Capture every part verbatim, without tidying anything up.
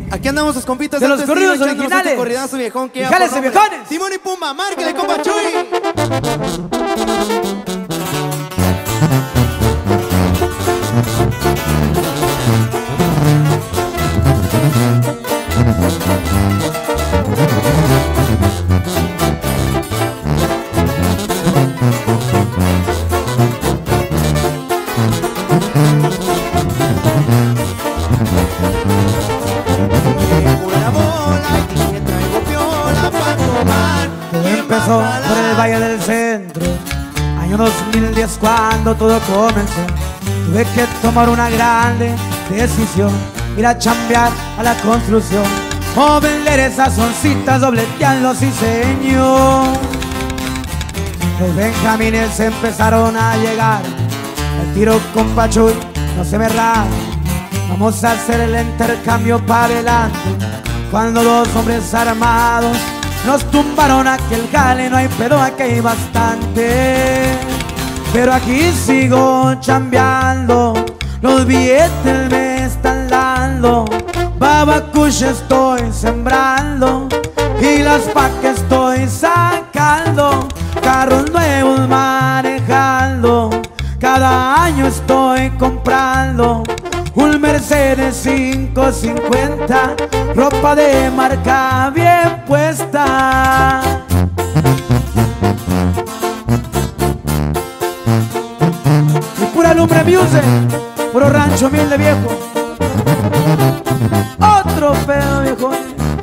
Aquí andamos sus compitas de los corridos originales. Corridazo viejón que ¡Jálese, viejones! Timón y Pumba, márquele, compa Chuy. Empezó por el Valle del Centro, año dos mil diez cuando todo comenzó. Tuve que tomar una grande decisión, ir a chambear a la construcción o vender esas oncitas, dobleteando, sí señor. Los benjamines empezaron a llegar, el tiro con Pachuy no se me erra. Vamos a hacer el intercambio para adelante, cuando dos hombres armados nos tumbaron aquel jale. No hay pedo, aquí hay bastante, pero aquí sigo chambeando, los billetes me están dando. Babacush estoy sembrando y las pacas estoy sacando, carros nuevos manejando, cada año estoy comprando un Mercedes quinientos cincuenta, ropa de marca bien puesta. Y pura lumbre music, puro rancho humilde viejo. Otro pedo viejo.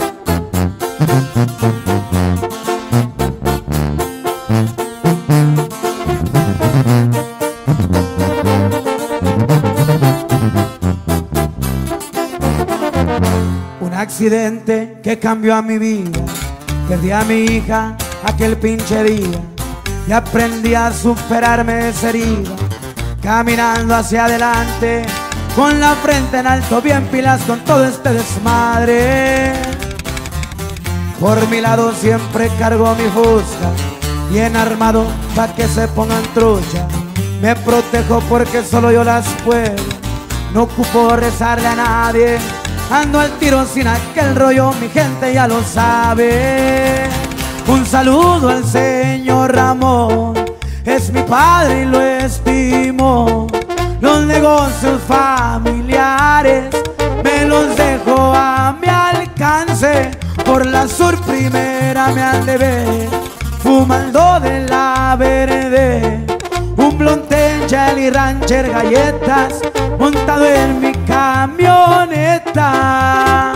Un accidente que cambió a mi vida, perdí a mi hija aquel pinche día y aprendí a superarme esa herida, caminando hacia adelante con la frente en alto, bien pilas con todo este desmadre. Por mi lado siempre cargo mi fusca, bien armado pa' que se pongan trucha. Me protejo porque solo yo las puedo, no ocupo rezarle a nadie. Ando al tiro sin aquel rollo, mi gente ya lo sabe. Un saludo al señor Ramón, es mi padre y lo estimo. Los negocios familiares me los dejo a mi alcance, por la sur primera me han de ver, fumando de la verde. Un blonde, Jelly Rancher, galletas, montado en mi camioneta.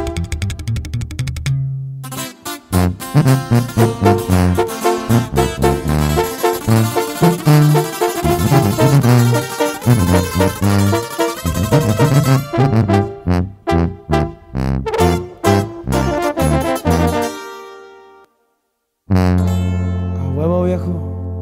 A huevo viejo.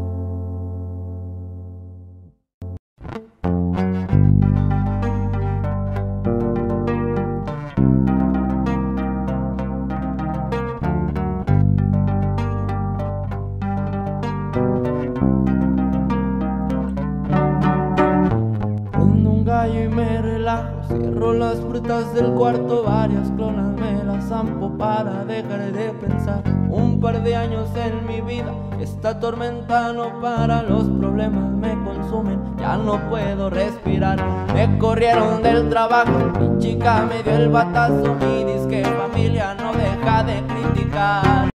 Y me relajo, cierro las puertas del cuarto, varias clonas me las zampo para dejar de pensar. Un par de años en mi vida, esta tormenta no para, los problemas me consumen, ya no puedo respirar. Me corrieron del trabajo, mi chica me dio el batazo, mi disque familia no deja de criticar.